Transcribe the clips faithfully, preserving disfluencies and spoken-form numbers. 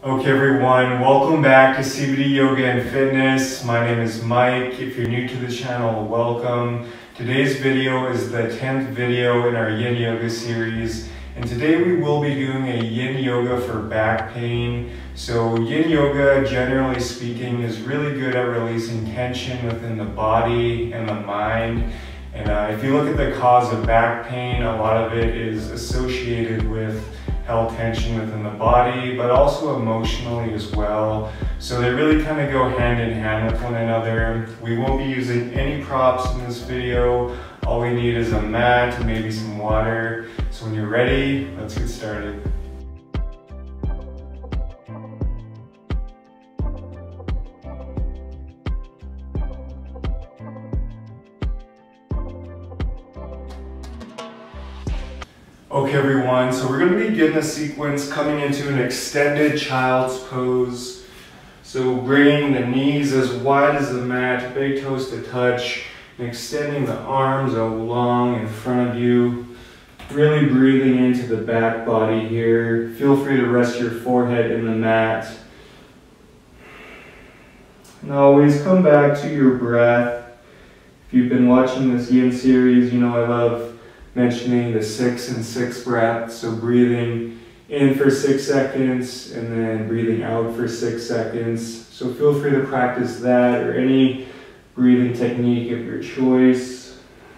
Okay everyone, welcome back to C B D Yoga and Fitness. My name is Mike. If you're new to the channel, welcome. Today's video is the tenth video in our Yin Yoga series. And today we will be doing a Yin Yoga for back pain. So Yin Yoga, generally speaking, is really good at releasing tension within the body and the mind. And uh, if you look at the cause of back pain, a lot of it is associated with held tension within the body, but also emotionally as well. So they really kind of go hand in hand with one another. We won't be using any props in this video. All we need is a mat and maybe some water. So when you're ready, let's get started. Okay everyone, so we're going to begin the sequence coming into an extended child's pose. So bringing the knees as wide as the mat, big toes to touch, and extending the arms along in front of you. Really breathing into the back body here. Feel free to rest your forehead in the mat. And always come back to your breath. If you've been watching this Yin series, you know I love mentioning the six and six breath. So breathing in for six seconds and then breathing out for six seconds. So feel free to practice that or any breathing technique of your choice.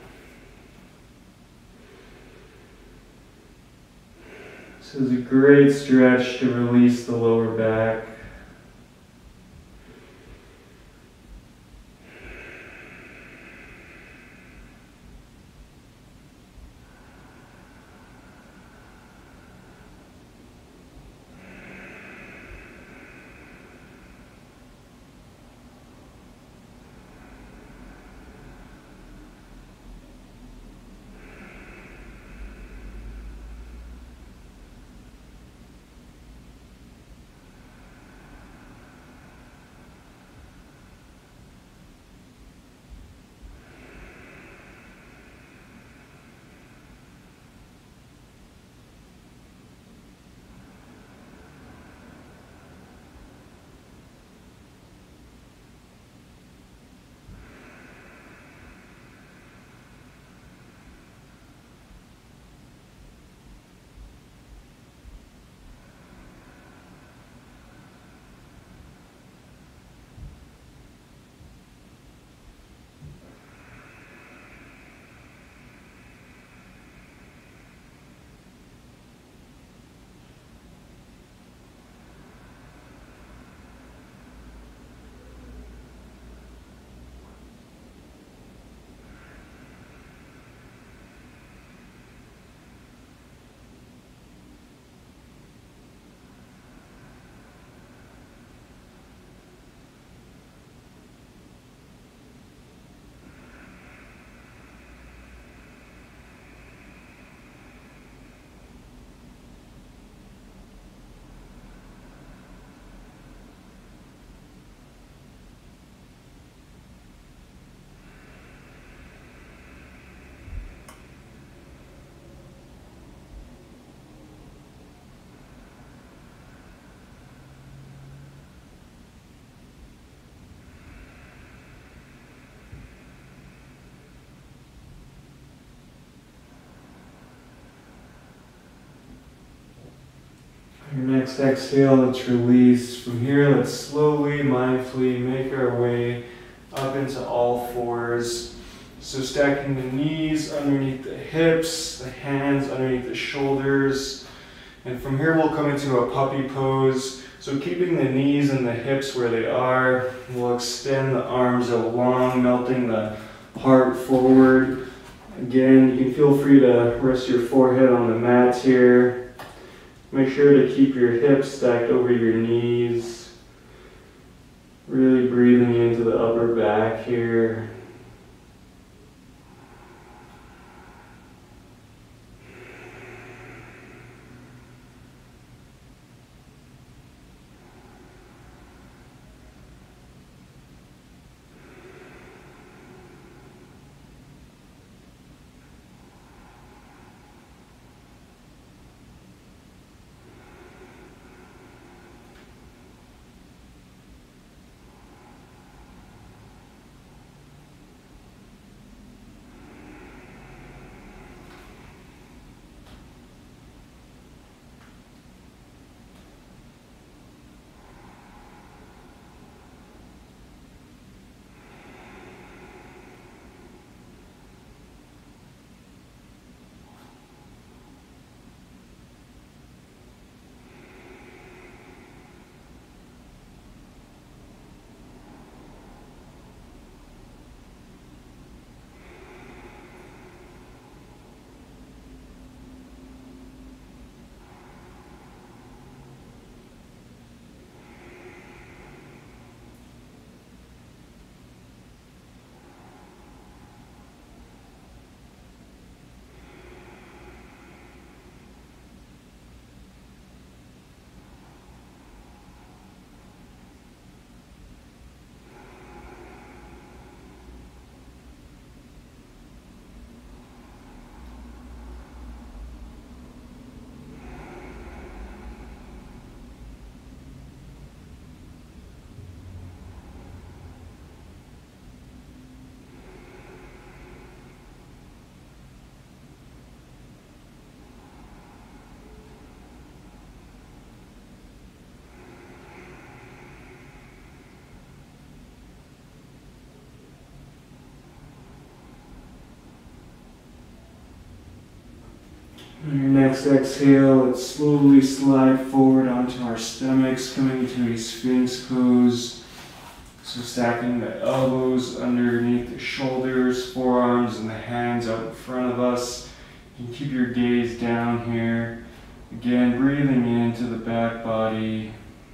This is a great stretch to release the lower back. Your next exhale, let's release. From here, let's slowly, mindfully make our way up into all fours. So stacking the knees underneath the hips, the hands underneath the shoulders. And from here, we'll come into a puppy pose. So keeping the knees and the hips where they are, we'll extend the arms along, melting the heart forward. Again, you can feel free to rest your forehead on the mat here. Make sure to keep your hips stacked over your knees. Really breathing into the upper back here. On your next exhale, let's slowly slide forward onto our stomachs, coming into a Sphinx pose. So stacking the elbows underneath the shoulders, forearms and the hands out in front of us. You can keep your gaze down here. Again, breathing into the back body.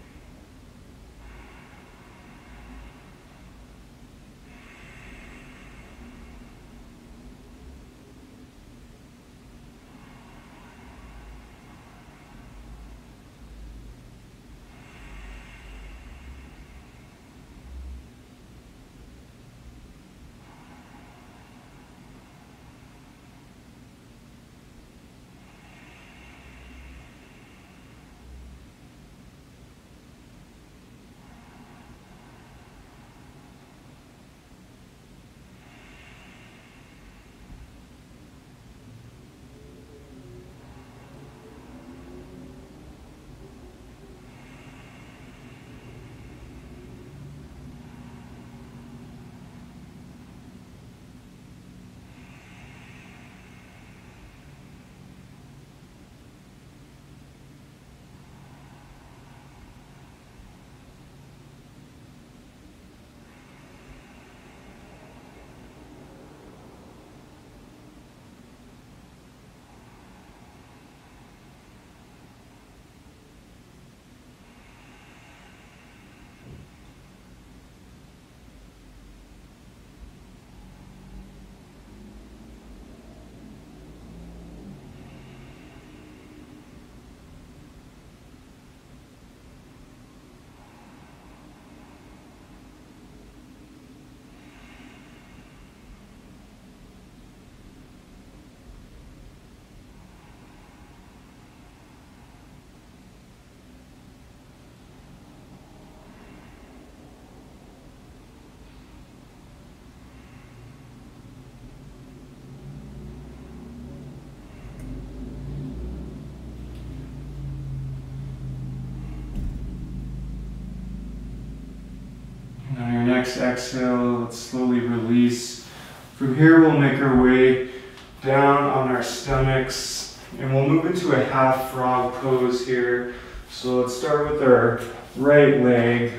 On your next exhale, let's slowly release. From here, we'll make our way down on our stomachs, and we'll move into a half frog pose here. So let's start with our right leg.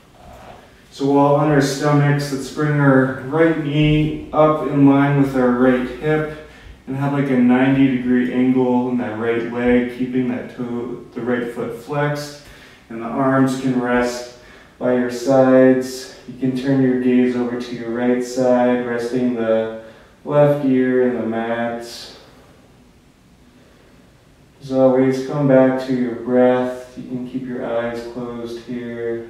So while on our stomachs, let's bring our right knee up in line with our right hip and have like a ninety degree angle in that right leg, keeping that toe, the right foot flexed, and the arms can rest by your sides. You can turn your gaze over to your right side, resting the left ear in the mat. As always, come back to your breath. You can keep your eyes closed here.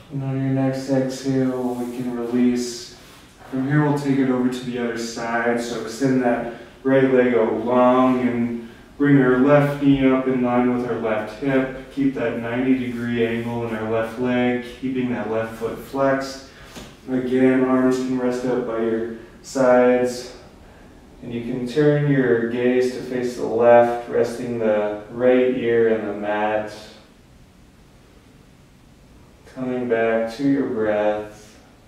And on your next exhale, we can release. From here, we'll take it over to the other side. So extend that right leg out long and bring our left knee up in line with our left hip. Keep that ninety degree angle in our left leg, keeping that left foot flexed. Again, arms can rest out by your sides. And you can turn your gaze to face the left, resting the right ear in the mat. Coming back to your breath.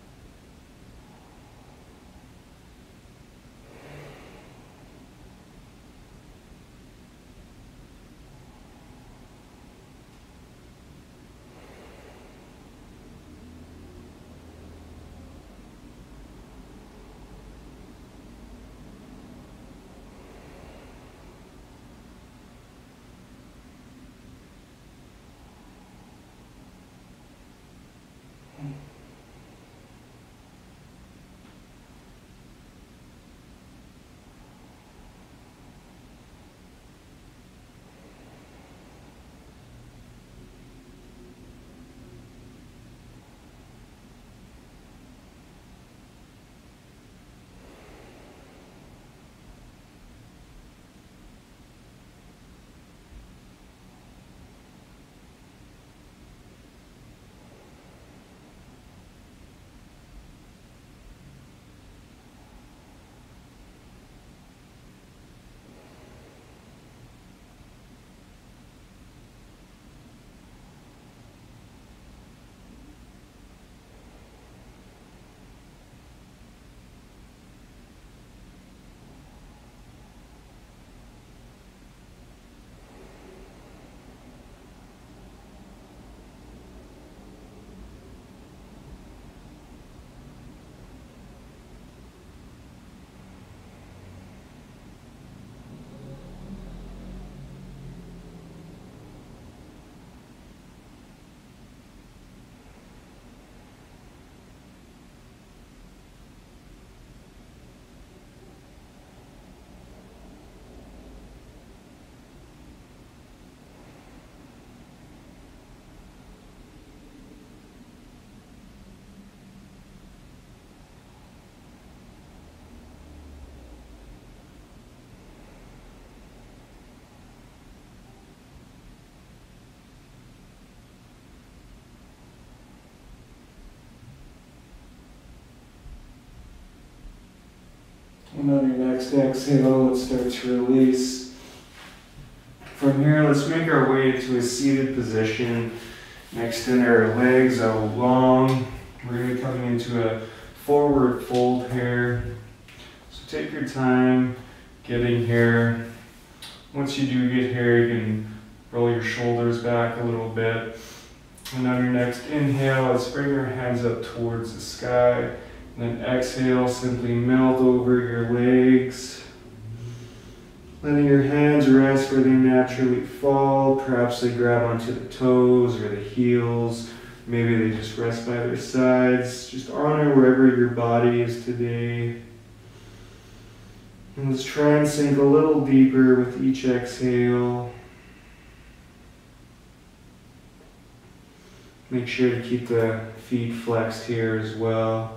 And on your next exhale, let's start to release. From here, let's make our way into a seated position. And extend our legs out long. We're going to be coming into a forward fold here. So take your time getting here. Once you do get here, you can roll your shoulders back a little bit. And on your next inhale, let's bring your hands up towards the sky. And then exhale, simply melt over your legs. Letting your hands rest where they naturally fall. Perhaps they grab onto the toes or the heels. Maybe they just rest by their sides. Just honor wherever your body is today. And let's try and sink a little deeper with each exhale. Make sure to keep the feet flexed here as well.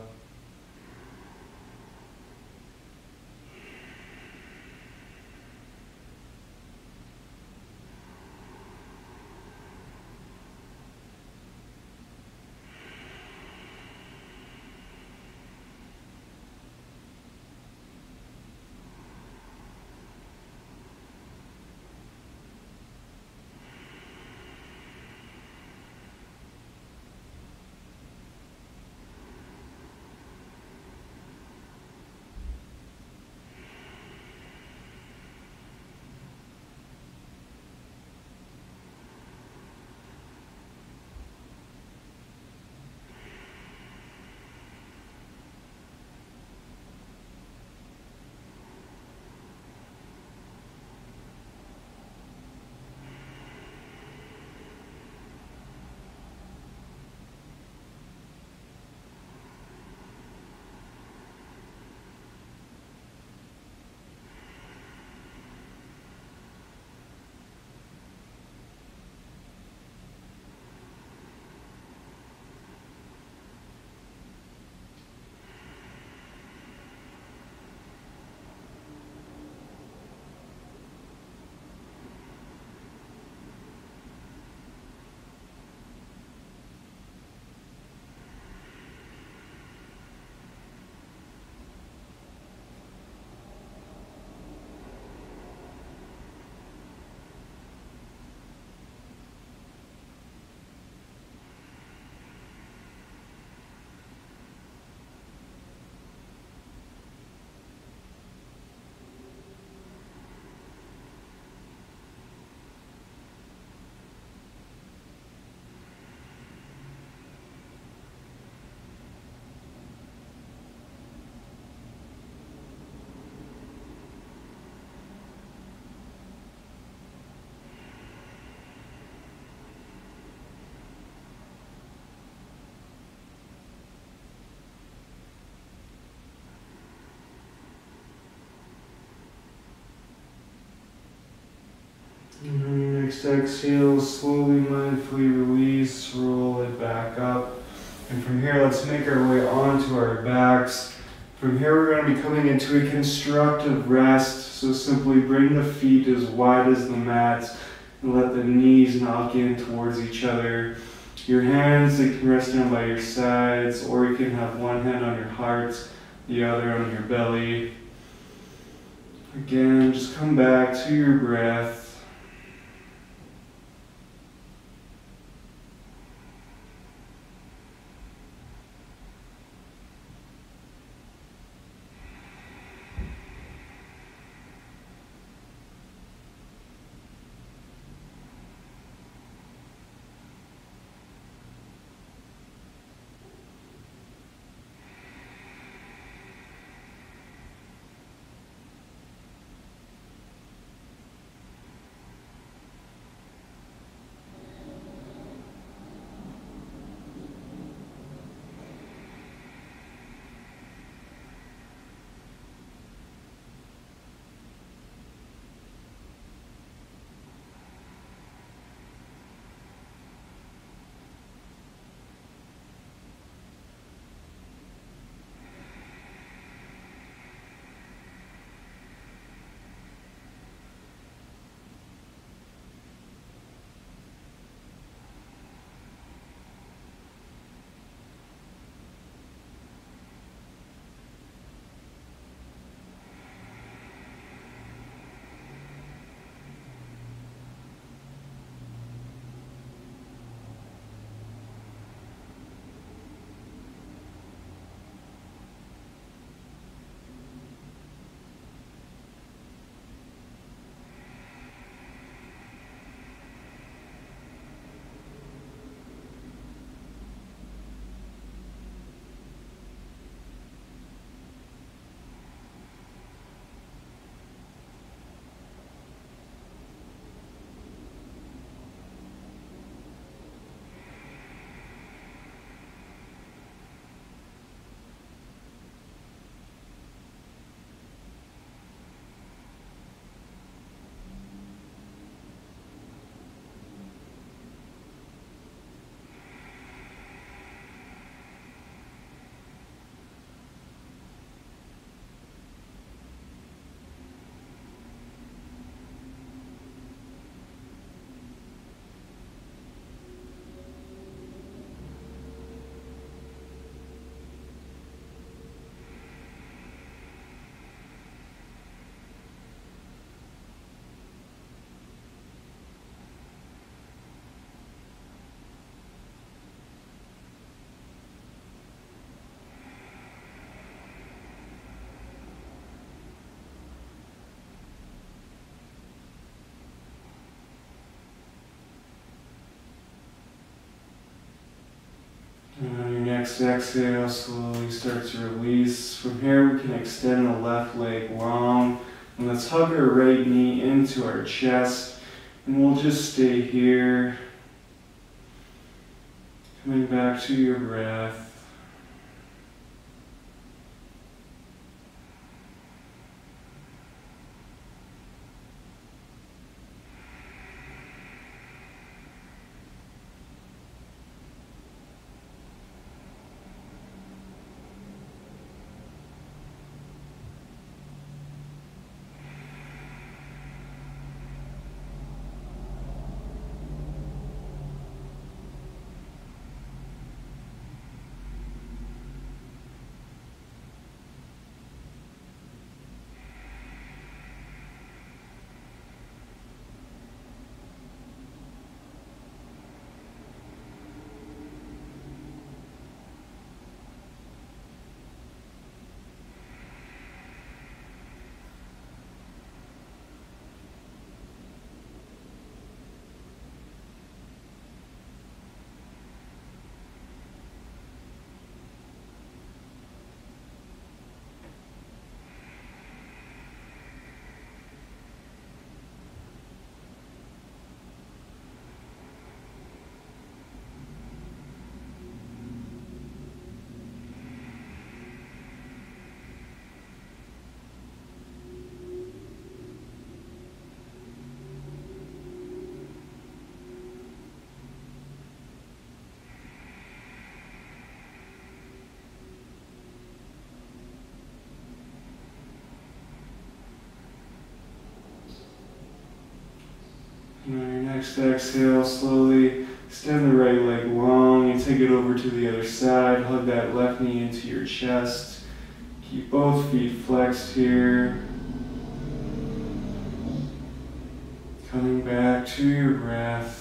next exhale, slowly, mindfully release, roll it back up. And from here, let's make our way onto our backs. From here, we're going to be coming into a constructive rest. So simply bring the feet as wide as the mat and let the knees knock in towards each other. Your hands, they can rest down by your sides, or you can have one hand on your heart, the other on your belly. Again, just come back to your breath. And on your next exhale, slowly start to release. From here, we can extend the left leg long. And let's hug our right knee into our chest. And we'll just stay here. Coming back to your breath. And on your next exhale, slowly extend the right leg long and take it over to the other side. Hug that left knee into your chest. Keep both feet flexed here. Coming back to your breath.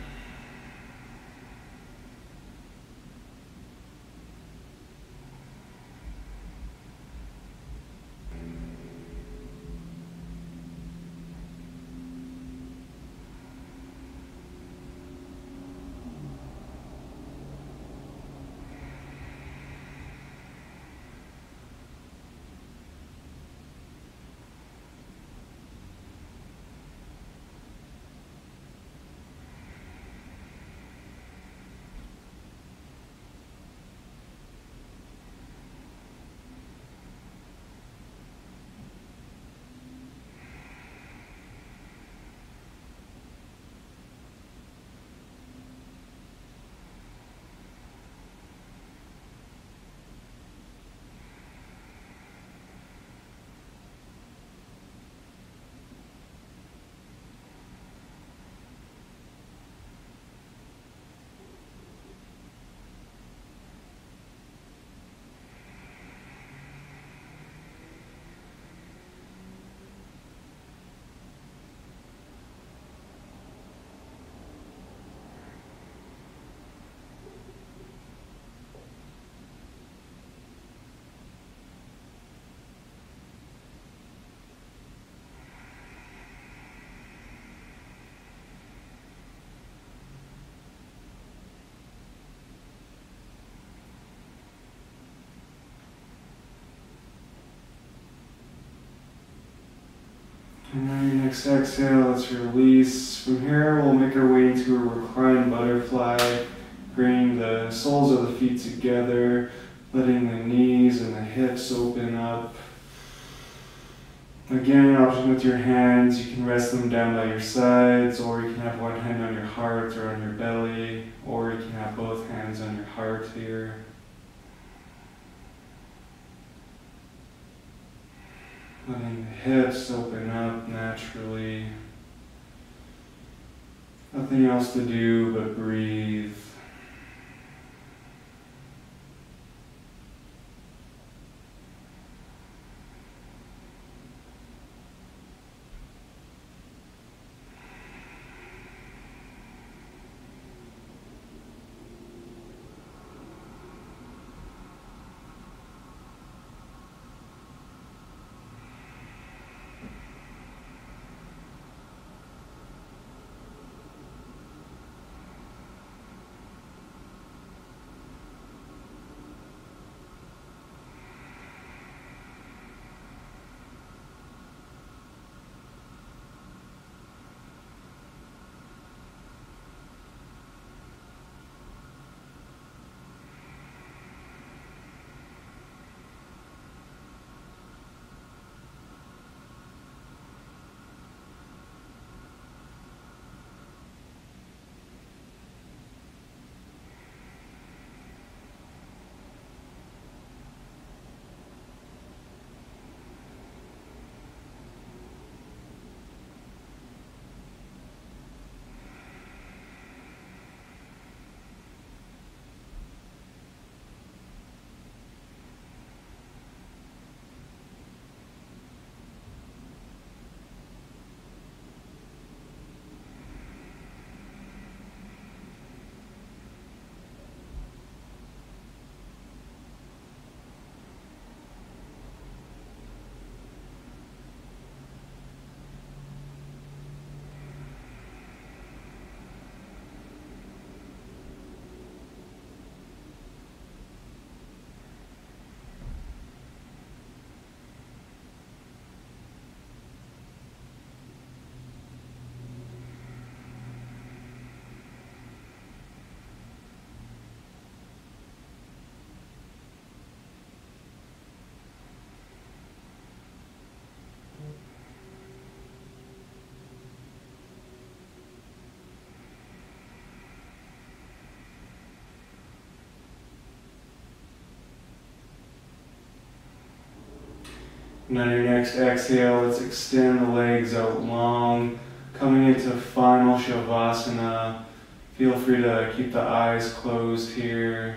And on your next exhale, let's release. From here, we'll make our way into a reclined butterfly, bringing the soles of the feet together, letting the knees and the hips open up. Again, option with your hands, you can rest them down by your sides, or you can have one hand on your heart or on your belly, or you can have both hands on your heart here. Letting the hips open up naturally. Nothing else to do but breathe. And on your next exhale, let's extend the legs out long, Coming into final Shavasana. Feel free to keep the eyes closed here.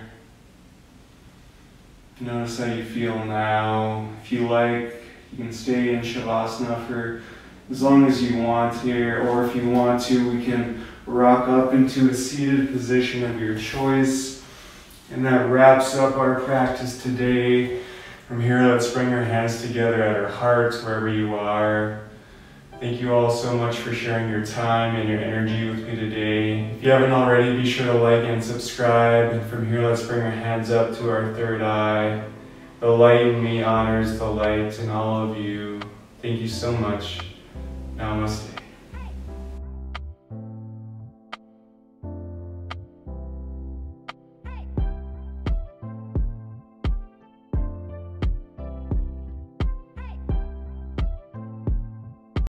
Notice how you feel now. If you like, you can stay in Shavasana for as long as you want here, or if you want to, we can rock up into a seated position of your choice. And that wraps up our practice today. From here, let's bring our hands together at our hearts, wherever you are. Thank you all so much for sharing your time and your energy with me today. If you haven't already, be sure to like and subscribe. And from here, let's bring our hands up to our third eye. The light in me honors the light in all of you. Thank you so much. Namaste.